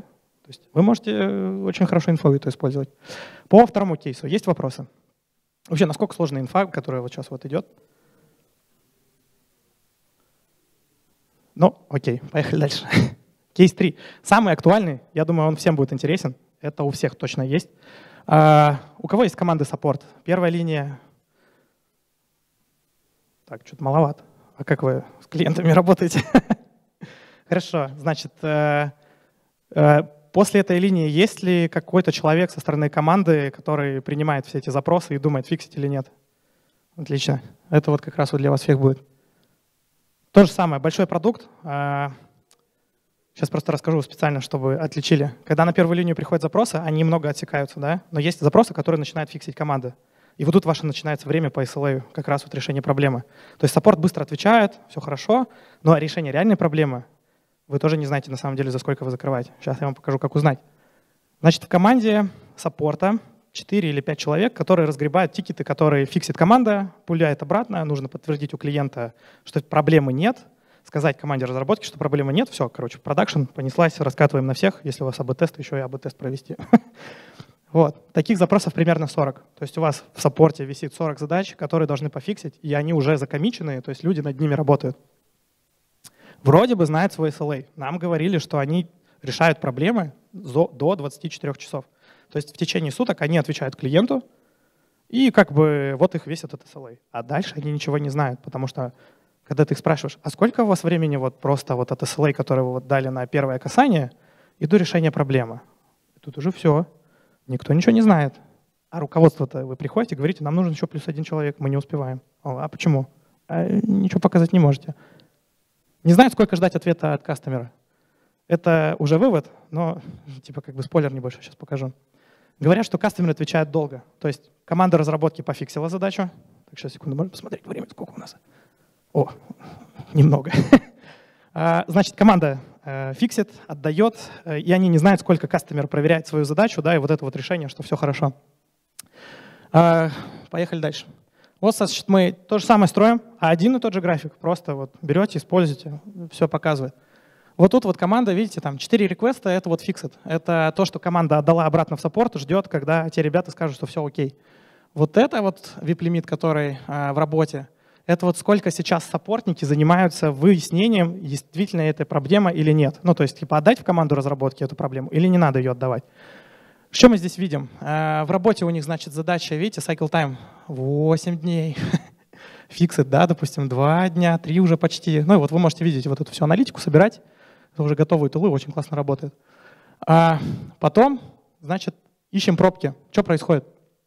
есть вы можете очень хорошо инфу эту использовать. По второму кейсу есть вопросы? Вообще, насколько сложная инфа, которая вот сейчас вот идет? Ну, окей, поехали дальше. Кейс три. Самый актуальный, я думаю, он всем будет интересен. Это у всех точно есть. А, у кого есть команды саппорт? Первая линия. Так, что-то маловато. А как вы с клиентами работаете? Хорошо, значит, э, э, после этой линии есть ли какой-то человек со стороны команды, который принимает все эти запросы и думает, фиксить или нет? Отлично. Это вот как раз вот для вас всех будет. То же самое, большой продукт. Э, сейчас просто расскажу специально, чтобы отличили. Когда на первую линию приходят запросы, они много отсекаются, да? Но есть запросы, которые начинают фиксить команды. И вот тут ваше начинается время по эс эл эй, как раз вот решение проблемы. То есть саппорт быстро отвечает, все хорошо, но решение реальной проблемы вы тоже не знаете на самом деле, за сколько вы закрываете. Сейчас я вам покажу, как узнать. Значит, в команде саппорта четыре или пять человек, которые разгребают тикеты, которые фиксит команда, пуляет обратно, нужно подтвердить у клиента, что проблемы нет, сказать команде разработки, что проблемы нет, все, короче, продакшн понеслась, раскатываем на всех, если у вас эй би тест, еще и эй би тест провести. Вот. Таких запросов примерно сорок. То есть у вас в саппорте висит сорок задач, которые должны пофиксить, и они уже закоммичены, то есть люди над ними работают. Вроде бы знают свой эс эл эй. Нам говорили, что они решают проблемы до двадцати четырёх часов. То есть в течение суток они отвечают клиенту, и как бы вот их весь этот эс эл эй. А дальше они ничего не знают, потому что когда ты их спрашиваешь, а сколько у вас времени вот просто вот от эс эл эй, который вы вот дали на первое касание, и до решения проблемы? И тут уже все. Никто ничего не знает. А руководство-то вы приходите и говорите, нам нужен еще плюс один человек, мы не успеваем. А почему? А ничего показать не можете. Не знаю, сколько ждать ответа от кастомера. Это уже вывод, но типа как бы спойлер небольшой сейчас покажу. Говорят, что кастомер отвечает долго. То есть команда разработки пофиксила задачу. Так, сейчас, секунду, можно посмотреть время, сколько у нас? О, немного. Значит, команда фиксит, отдает, и они не знают, сколько кастомер проверяет свою задачу, да, и вот это вот решение, что все хорошо. Поехали дальше. Вот, значит, мы то же самое строим, а один и тот же график. Просто вот берете, используете, все показывает. Вот тут вот команда, видите, там четыре реквеста, это вот фиксит. Это то, что команда отдала обратно в саппорт, ждет, когда те ребята скажут, что все окей. Вот это вот ви ай пи-лимит, который в работе, это вот сколько сейчас саппортники занимаются выяснением, действительно это проблема или нет. Ну, то есть, типа, отдать в команду разработки эту проблему или не надо ее отдавать. Что мы здесь видим? В работе у них, значит, задача, видите, cycle time восемь дней. Фиксит, да, допустим, два дня, три уже почти. Ну и вот вы можете видеть вот эту всю аналитику, собирать. Это уже готовые тулы, очень классно работают. А потом, значит, ищем пробки. Что происходит?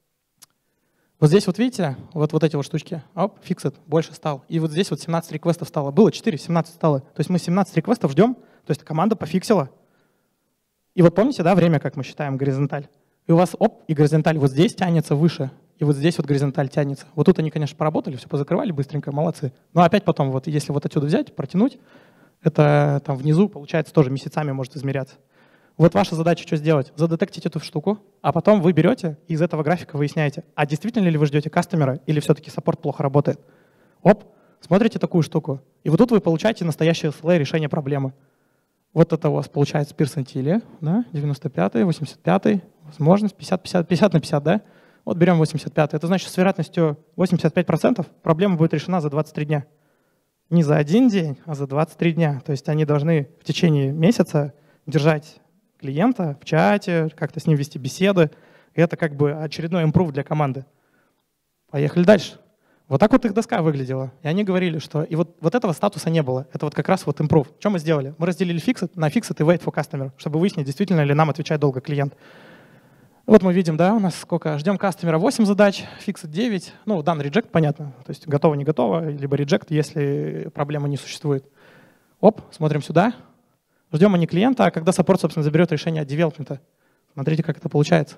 Вот здесь вот видите, вот, вот эти вот штучки, оп, фиксит, больше стал. И вот здесь вот семнадцать реквестов стало. Было четыре, семнадцать стало. То есть мы семнадцать реквестов ждем, то есть команда пофиксила. И вот помните, да, время, как мы считаем горизонталь? И у вас, оп, и горизонталь вот здесь тянется выше, и вот здесь вот горизонталь тянется. Вот тут они, конечно, поработали, все позакрывали быстренько, молодцы. Но опять потом, вот если вот отсюда взять, протянуть, это там внизу, получается, тоже месяцами может измеряться. Вот ваша задача что сделать? Задетектить эту штуку, а потом вы берете и из этого графика выясняете, а действительно ли вы ждете кастомера или все-таки саппорт плохо работает. Оп, смотрите такую штуку. И вот тут вы получаете настоящее эс эл эй решение проблемы. Вот это у вас получается персентили, да, девяносто пятый, восемьдесят пятый, возможность пятьдесят, пятьдесят, пятьдесят на пятьдесят, да? Вот берем восемьдесят пятый. Это значит, с вероятностью восемьдесят пять процентов проблема будет решена за двадцать три дня. Не за один день, а за двадцать три дня. То есть они должны в течение месяца держать клиента в чате, как-то с ним вести беседы. И это как бы очередной импрув для команды. Поехали дальше. Вот так вот их доска выглядела. И они говорили, что и вот, вот этого статуса не было. Это вот как раз вот improve. Что мы сделали? Мы разделили fixed на fixed и wait for customer, чтобы выяснить, действительно ли нам отвечает долго клиент. Вот мы видим, да, у нас сколько? Ждем кастомера восемь задач, fixed девять. Ну, дан reject, понятно. То есть готово, не готово, либо reject, если проблемы не существует. Оп, смотрим сюда. Ждем они клиента, а когда саппорт, собственно, заберет решение от девелопмента. Смотрите, как это получается.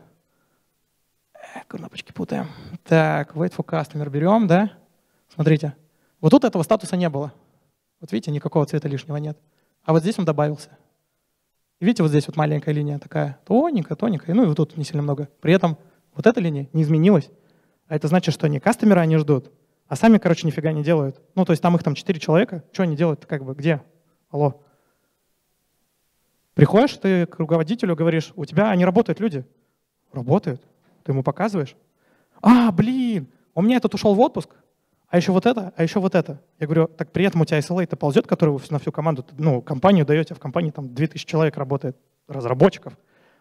Кнопочки путаем. Так, wait for customer берем, да? Смотрите. Вот тут этого статуса не было. Вот видите, никакого цвета лишнего нет. А вот здесь он добавился. И видите, вот здесь вот маленькая линия такая, тоненькая, тоненькая, ну и вот тут не сильно много. При этом вот эта линия не изменилась. А это значит, что не кастомера они ждут, а сами, короче, нифига не делают. Ну, то есть там их там четыре человека. Что они делают-то как бы? Где? Алло. Приходишь, ты к руководителю говоришь, у тебя не работают люди. Работают. Ты ему показываешь. А, блин, у меня этот ушел в отпуск, а еще вот это, а еще вот это. Я говорю, так при этом у тебя эс эл эй-то ползет, который вы на всю команду, ну, компанию даете, а в компании там две тысячи человек работает, разработчиков.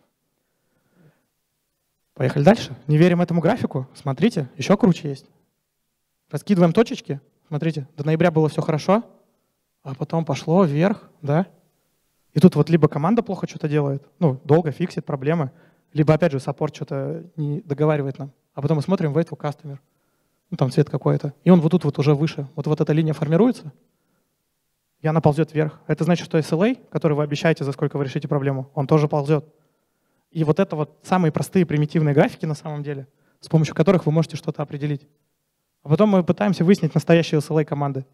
Поехали дальше. Не верим этому графику? Смотрите, еще круче есть. Раскидываем точечки. Смотрите, до ноября было все хорошо, а потом пошло вверх, да? И тут вот либо команда плохо что-то делает, ну, долго фиксит проблемы, либо, опять же, саппорт что-то не договаривает нам. А потом мы смотрим wait for customer. Ну, там цвет какой-то. И он вот тут вот уже выше. Вот, вот эта линия формируется, и она ползет вверх. Это значит, что эс эл эй, который вы обещаете, за сколько вы решите проблему, он тоже ползет. И вот это вот самые простые примитивные графики на самом деле, с помощью которых вы можете что-то определить. А потом мы пытаемся выяснить настоящие эс эл эй команды.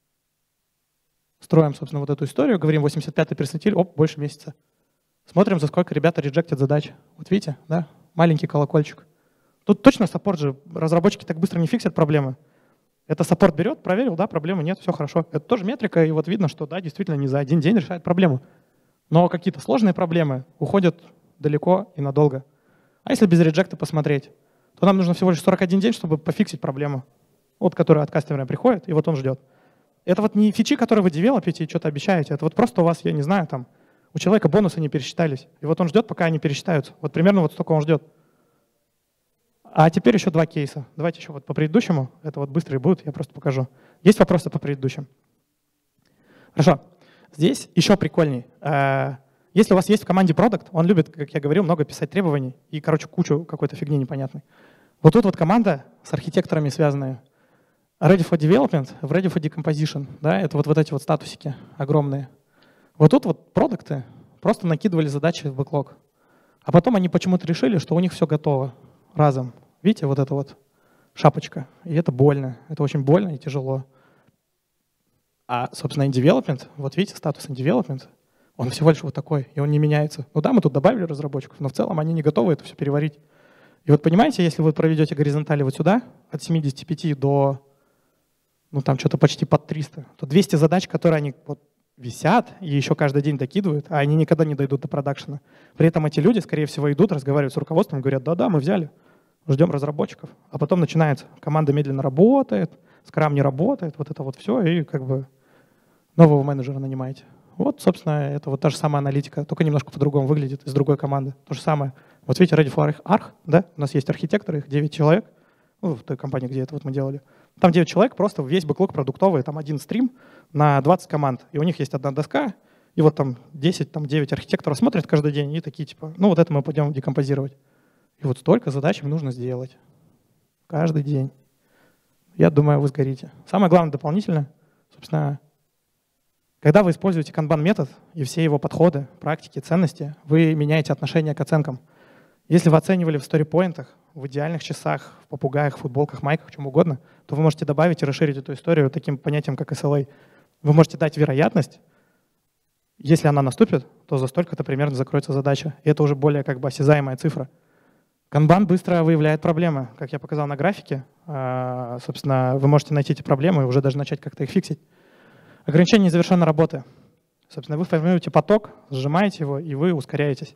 Строим, собственно, вот эту историю, говорим восемьдесят пятый перцентиль, оп, больше месяца. Смотрим, за сколько ребята реджектят задач. Вот видите, да, маленький колокольчик. Тут точно саппорт же, разработчики так быстро не фиксят проблемы. Это саппорт берет, проверил, да, проблемы нет, все хорошо. Это тоже метрика, и вот видно, что да, действительно не за один день решает проблему. Но какие-то сложные проблемы уходят далеко и надолго. А если без реджекта посмотреть, то нам нужно всего лишь сорок один день, чтобы пофиксить проблему, вот, которая от кастомера приходит, и вот он ждет. Это вот не фичи, которые вы девелопите и что-то обещаете, это вот просто у вас, я не знаю, там, у человека бонусы не пересчитались, и вот он ждет, пока они пересчитаются. Вот примерно вот столько он ждет. А теперь еще два кейса. Давайте еще вот по предыдущему, это вот быстрые будут, я просто покажу. Есть вопросы по предыдущим? Хорошо. Здесь еще прикольней. Если у вас есть в команде продакт, он любит, как я говорил, много писать требований и, короче, кучу какой-то фигни непонятной. Вот тут вот команда с архитекторами связанная. Ready for development, ready for decomposition. Да, это вот, вот эти вот статусики огромные. Вот тут вот продукты просто накидывали задачи в бэклог. А потом они почему-то решили, что у них все готово разом. Видите, вот это вот шапочка. И это больно. Это очень больно и тяжело. А, собственно, in development, вот видите, статус in development, он всего лишь вот такой, и он не меняется. Ну да, мы тут добавили разработчиков, но в целом они не готовы это все переварить. И вот понимаете, если вы проведете горизонтали вот сюда, от семидесяти пяти до, ну там что-то почти под триста, то двести задач, которые они вот висят и еще каждый день докидывают, а они никогда не дойдут до продакшена. При этом эти люди, скорее всего, идут, разговаривают с руководством, говорят, да-да, мы взяли, ждем разработчиков. А потом начинается, команда медленно работает, скрам не работает, вот это вот все, и как бы нового менеджера нанимаете. Вот, собственно, это вот та же самая аналитика, только немножко по-другому выглядит, из другой команды. То же самое. Вот видите, Ready for Arch, да? У нас есть архитекторы, их девять человек, ну, в той компании, где это вот мы делали. Там девять человек, просто весь бэклог продуктовый, там один стрим на двадцать команд. И у них есть одна доска, и вот там десять, там девять архитекторов смотрят каждый день и такие типа, ну вот это мы пойдем декомпозировать. И вот столько задач им нужно сделать. Каждый день. Я думаю, вы сгорите. Самое главное дополнительно, собственно, когда вы используете канбан-метод и все его подходы, практики, ценности, вы меняете отношение к оценкам. Если вы оценивали в сторипоинтах, в идеальных часах, в попугаях, футболках, майках, чем угодно, то вы можете добавить и расширить эту историю таким понятием, как эс эл эй. Вы можете дать вероятность, если она наступит, то за столько-то примерно закроется задача. И это уже более как бы осязаемая цифра. Канбан быстро выявляет проблемы. Как я показал на графике, собственно, вы можете найти эти проблемы и уже даже начать как-то их фиксить. Ограничение незавершенной работы. Собственно, вы формируете поток, сжимаете его, и вы ускоряетесь.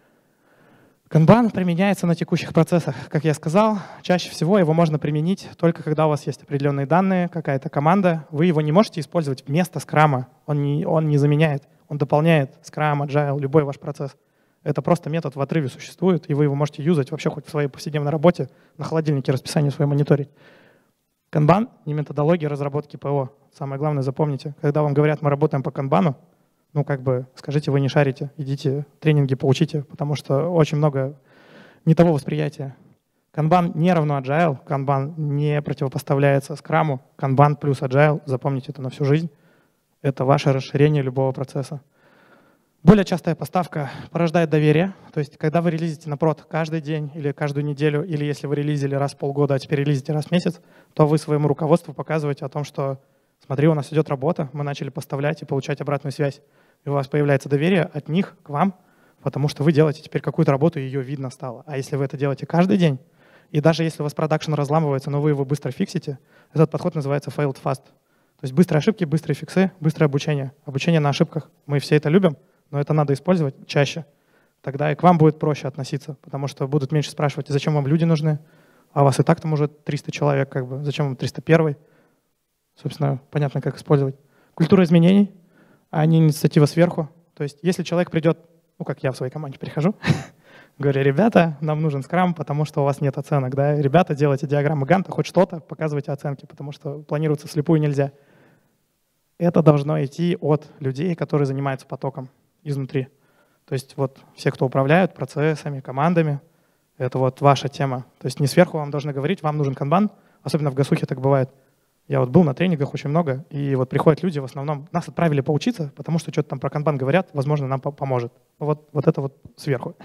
Канбан применяется на текущих процессах. Как я сказал, чаще всего его можно применить только когда у вас есть определенные данные, какая-то команда. Вы его не можете использовать вместо скрама. Он не, он не заменяет, он дополняет скрам, agile, любой ваш процесс. Это просто метод в отрыве существует, и вы его можете юзать вообще хоть в своей повседневной работе, на холодильнике расписание свое мониторить. Канбан — не методология разработки ПО. Самое главное, запомните, когда вам говорят, мы работаем по канбану, ну как бы скажите, вы не шарите, идите тренинги поучите, потому что очень много не того восприятия. Канбан не равно agile, канбан не противопоставляется скраму, канбан плюс agile, запомните это на всю жизнь, это ваше расширение любого процесса. Более частая поставка порождает доверие. То есть, когда вы релизите на прод каждый день или каждую неделю, или если вы релизили раз в полгода, а теперь релизите раз в месяц, то вы своему руководству показываете о том, что смотри, у нас идет работа, мы начали поставлять и получать обратную связь. И у вас появляется доверие от них к вам, потому что вы делаете теперь какую-то работу, и ее видно стало. А если вы это делаете каждый день, и даже если у вас продакшн разламывается, но вы его быстро фиксите, этот подход называется failed fast. То есть быстрые ошибки, быстрые фиксы, быстрое обучение. Обучение на ошибках. Мы все это любим. но это надо использовать чаще. Тогда и к вам будет проще относиться, потому что будут меньше спрашивать, зачем вам люди нужны, а у вас и так там уже триста человек, как бы, зачем вам триста один? Собственно, понятно, как использовать. Культура изменений, а не инициатива сверху. То есть если человек придет, ну как я в своей команде прихожу, говорю, ребята, нам нужен скрам, потому что у вас нет оценок, да, ребята, делайте диаграммы Ганта, хоть что-то, показывайте оценки, потому что планироваться вслепую нельзя. Это должно идти от людей, которые занимаются потоком изнутри. То есть вот все, кто управляют процессами, командами, это вот ваша тема. То есть не сверху вам должны говорить, вам нужен канбан, особенно в Гасухе так бывает. Я вот был на тренингах очень много, и вот приходят люди, в основном нас отправили поучиться, потому что что-то там про канбан говорят, возможно, нам поможет. Вот, вот это вот сверху.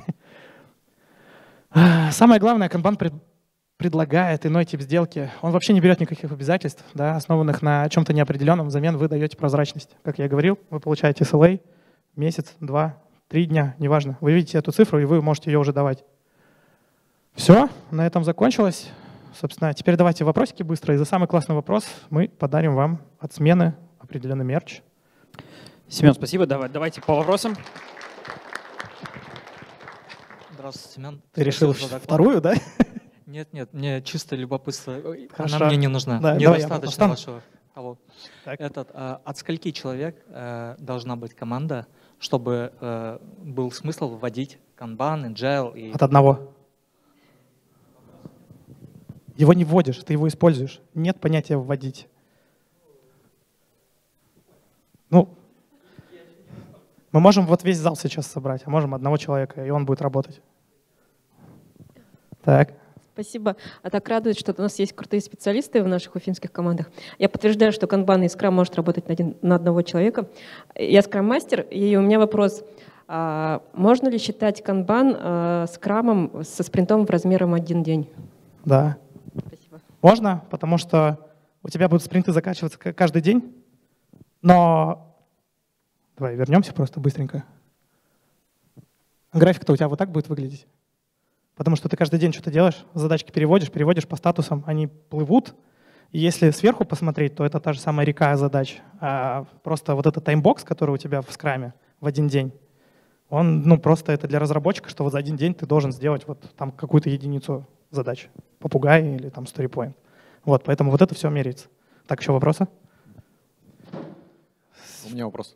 Самое главное, канбан пред, предлагает иной тип сделки. Он вообще не берет никаких обязательств, да, основанных на чем-то неопределенном. Взамен вы даете прозрачность. Как я говорил, вы получаете эс эл эй месяц, два, три дня, неважно. Вы видите эту цифру, и вы можете ее уже давать. Все, на этом закончилось. Собственно, теперь давайте вопросики быстро. И за самый классный вопрос мы подарим вам от смены определенный мерч. Семен, спасибо. Давай, давайте по вопросам. Здравствуйте, Семен. Ты решил вторую, да? Нет, нет, мне чисто любопытство. Хорошо. Она мне не нужна. Да, мне давай, достаточно вашего. Алло. Этот, а, от скольки человек а, должна быть команда, чтобы а, был смысл вводить канбан, agile? И... От одного. Его не вводишь, ты его используешь. Нет понятия «вводить». Ну, мы можем вот весь зал сейчас собрать, а можем одного человека, и он будет работать. Так. Спасибо. А так радует, что у нас есть крутые специалисты в наших уфимских командах. Я подтверждаю, что канбан и скрам может работать на, один, на одного человека. Я скрам-мастер, и у меня вопрос. А можно ли считать канбан а, скрамом со спринтом в размером один день? Да. Спасибо. Можно, потому что у тебя будут спринты заканчиваться каждый день, но... Давай вернемся просто быстренько. График-то у тебя вот так будет выглядеть. Потому что ты каждый день что-то делаешь, задачки переводишь, переводишь по статусам, они плывут. И если сверху посмотреть, то это та же самая река задач. А просто вот этот таймбокс, который у тебя в скраме в один день, он ну, просто это для разработчика, что вот за один день ты должен сделать вот там какую-то единицу задач. Попугай или там storypoint. Вот, поэтому вот это все меряется. Так, еще вопросы? У меня вопрос.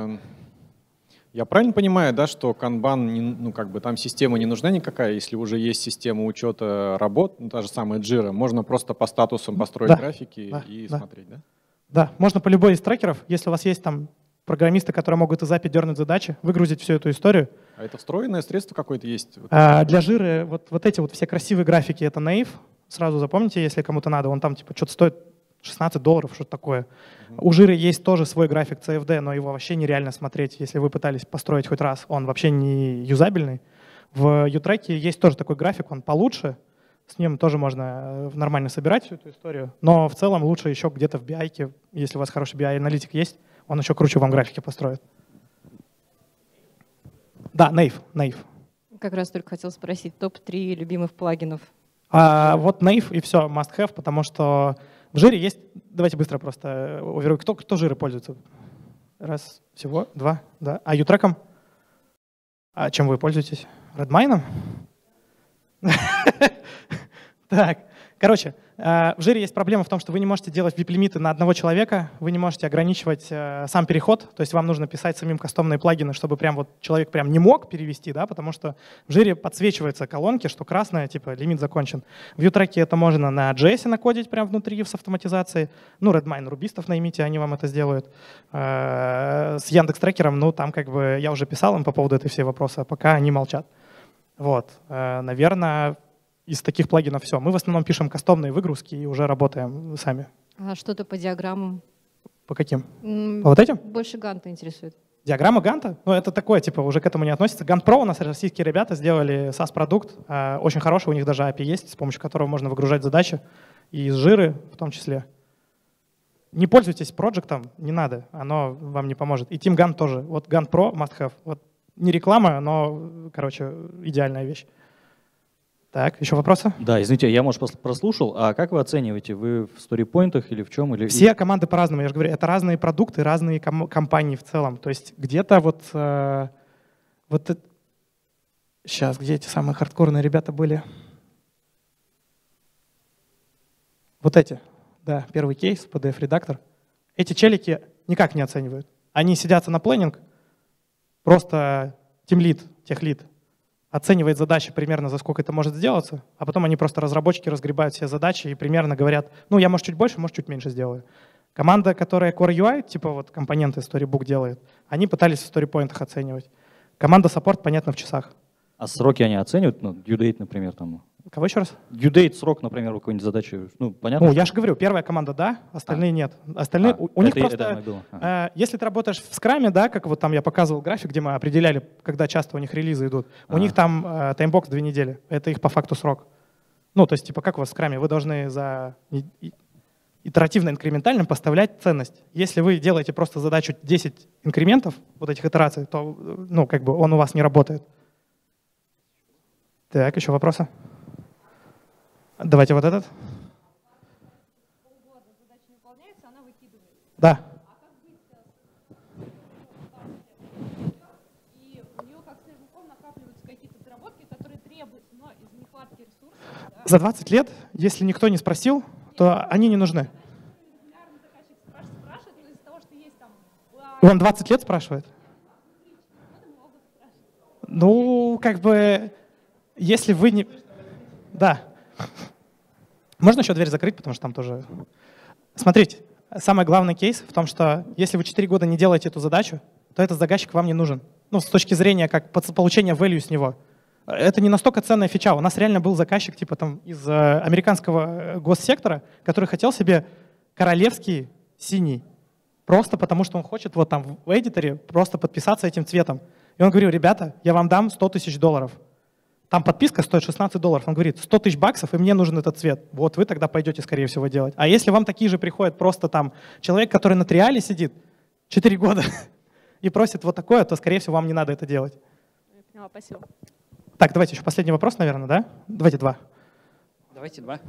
Я правильно понимаю, да, что канбан, ну как бы там система не нужна никакая, если уже есть система учета работ, ну, та же самая Jira, можно просто по статусам построить да, графики да, и да. смотреть, да? Да, можно по любой из трекеров, если у вас есть там программисты, которые могут из эй пи ай дернуть задачи, выгрузить всю эту историю. А это встроенное средство какое-то есть? А, для Jira вот, вот эти вот все красивые графики, это Naive, сразу запомните, если кому-то надо, он там типа что-то стоит шестнадцать долларов, что-то такое. Uh-huh. У Jira есть тоже свой график си эф ди, но его вообще нереально смотреть. Если вы пытались построить хоть раз, он вообще не юзабельный. В U-Track есть тоже такой график, он получше. С ним тоже можно нормально собирать всю эту историю. Но в целом лучше еще где-то в би ай, если у вас хороший би ай-аналитик есть, он еще круче вам графики построит. Да, Naive, Naive. Как раз только хотел спросить, топ три любимых плагинов. А, вот Naive и все, must have, потому что в Jira есть, давайте быстро просто уверую, кто, кто Jira пользуется? Раз, всего, два, да. А U-Track? А чем вы пользуетесь? Redmine? Так, короче, в Jira есть проблема в том, что вы не можете делать вип-лимиты на одного человека, вы не можете ограничивать сам переход, то есть вам нужно писать самим кастомные плагины, чтобы прям вот человек прям не мог перевести, да, потому что в Jira подсвечиваются колонки, что красное, типа лимит закончен. В U-Track это можно на джей эс накодить прям внутри с автоматизацией. Ну, Redmine, рубистов наймите, они вам это сделают. С Яндекс.Трекером, ну, там как бы я уже писал им по поводу этой всей вопросы, а пока они молчат. Вот, наверное, из таких плагинов все. Мы в основном пишем кастомные выгрузки и уже работаем сами. А что-то по диаграммам? По каким? М- по вот этим? Больше Ганта интересует. Диаграмма Ганта? Ну, это такое, типа, уже к этому не относится. Gantt Pro у нас российские ребята сделали SaaS-продукт, э, очень хороший, у них даже эй пи ай есть, с помощью которого можно выгружать задачи, и из Jira в том числе. Не пользуйтесь проектом, не надо, оно вам не поможет. И Team Gantt тоже. Вот Gantt Pro must have. Вот не реклама, но, короче, идеальная вещь. Так, еще вопросы? Да, извините, я, может, просто прослушал. А как вы оцениваете? Вы в сторипоинтах или в чем? Или... Все команды по-разному, я же говорю, это разные продукты, разные ком- компании в целом. То есть где-то вот, э, вот это... Сейчас, где эти самые хардкорные ребята были? Вот эти, да, первый кейс, пи ди эф-редактор. Эти челики никак не оценивают. Они сидятся на планинг, просто тимлид, техлид, оценивает задачи примерно, за сколько это может сделаться, а потом они просто, разработчики, разгребают все задачи и примерно говорят, ну, я, может, чуть больше, может, чуть меньше сделаю. Команда, которая Core ю ай, типа вот компоненты Storybook делает, они пытались в StoryPoint'ах оценивать. Команда Support, понятно, в часах. А сроки они оценивают? Ну, due date, например, там. Кого еще раз? Due date, срок, например, у какой-нибудь задачи. Ну, понятно. Ну, я же говорю, первая команда да, остальные А. нет. Остальные, А, у, у них это- просто, это было. Ага. э, если ты работаешь в скраме, да, как вот там я показывал график, где мы определяли, когда часто у них релизы идут, у Ага. них там э, таймбокс две недели, это их по факту срок. Ну, то есть, типа, как у вас в скраме, вы должны за и- и- итеративно-инкрементальным поставлять ценность. Если вы делаете просто задачу десять инкрементов, вот этих итераций, то, э, ну, как бы он у вас не работает. Так, еще вопросы? Давайте вот этот. Да. И у нее как снежный накапливаются какие-то доработки, которые требуются, но из нехватки ресурсов. Да, За двадцать лет, если никто не спросил, то они не нужны. регулярно заказчик спрашивает, спрашивает, но из-за того, что есть там И он двадцать лет спрашивает? Ну, как бы, если вы не... Да. Можно еще дверь закрыть, потому что там тоже... Смотрите, самый главный кейс в том, что если вы четыре года не делаете эту задачу, то этот заказчик вам не нужен. Ну, с точки зрения как под- получения value с него. Это не настолько ценная фича. У нас реально был заказчик типа там из э, американского госсектора, который хотел себе королевский синий. Просто потому, что он хочет вот там в эдиторе просто подписаться этим цветом. И он говорил, ребята, я вам дам сто тысяч долларов. Там подписка стоит шестнадцать долларов. Он говорит, сто тысяч баксов, и мне нужен этот цвет. Вот вы тогда пойдете, скорее всего, делать. А если вам такие же приходят просто там человек, который на триале сидит четыре года и просит вот такое, то, скорее всего, вам не надо это делать. Я поняла, спасибо. Так, давайте еще последний вопрос, наверное, да? Давайте два. Давайте два.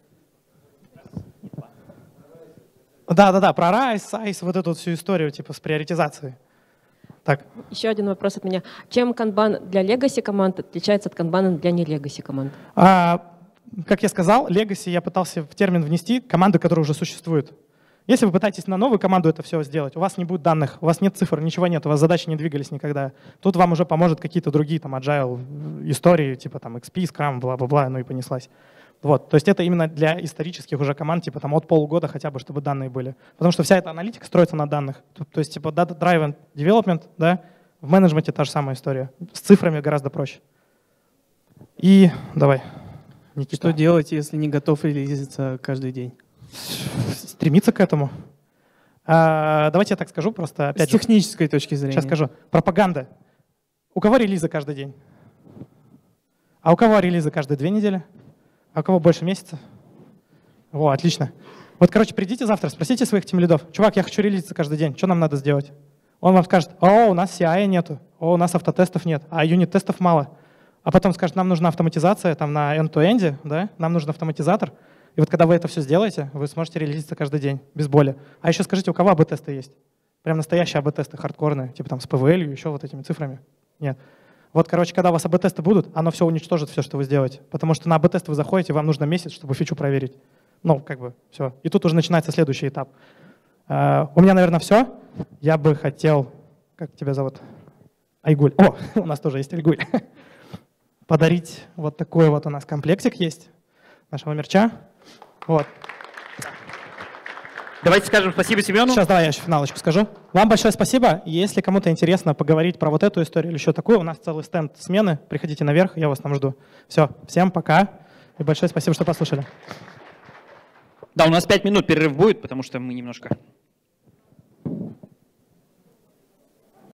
Да-да-да, про райс, сайз, вот эту вот всю историю типа с приоритизацией. Так, Еще один вопрос от меня. Чем канбан для legacy команд отличается от канбана для не legacy команд? а, как я сказал, Legacy я пытался в термин внести команды, которые уже существуют. Если вы пытаетесь на новую команду это все сделать, у вас не будет данных, у вас нет цифр, ничего нет, у вас задачи не двигались никогда. Тут вам уже поможет какие-то другие там agile истории, типа там икс пи, Scrum, бла-бла-бла, ну и понеслась. Вот, то есть это именно для исторических уже команд, типа там от полугода хотя бы, чтобы данные были. Потому что вся эта аналитика строится на данных. То, то есть типа data-driven development, да, в менеджменте та же самая история. С цифрами гораздо проще. И давай, Никита. Что делать, если не готов релизиться каждый день? Стремиться к этому. А, давайте я так скажу, просто опять С же. технической точки зрения. Сейчас скажу. Пропаганда. У кого релизы каждый день? А у кого релизы каждые две недели? А у кого больше месяца? О, отлично. Вот, короче, придите завтра, спросите своих тимлидов. Чувак, я хочу релизиться каждый день. Что нам надо сделать? Он вам скажет, о, у нас си ай нету, о, у нас автотестов нет, а юнит-тестов мало. А потом скажет, нам нужна автоматизация там на end-to-end, да? Нам нужен автоматизатор. И вот когда вы это все сделаете, вы сможете релизиться каждый день, без боли. А еще скажите, у кого эй би тесты есть? Прям настоящие эй би тесты, хардкорные, типа там с пи ви эл, еще вот этими цифрами? Нет. Вот, короче, когда у вас эй би тесты будут, оно все уничтожит, все, что вы сделаете. Потому что на эй би тест вы заходите, вам нужно месяц, чтобы фичу проверить. Ну, как бы, все. И тут уже начинается следующий этап. Uh, у меня, наверное, все. Я бы хотел... Как тебя зовут? Айгуль. О, у нас тоже есть Айгуль. Подарить вот такой вот у нас комплектик есть нашего мерча. Вот. Давайте скажем спасибо Семену. Сейчас давай я еще финалочку скажу. Вам большое спасибо. Если кому-то интересно поговорить про вот эту историю или еще такую, у нас целый стенд смены. Приходите наверх, я вас там жду. Все, всем пока. И большое спасибо, что послушали. Да, у нас пять минут перерыв будет, потому что мы немножко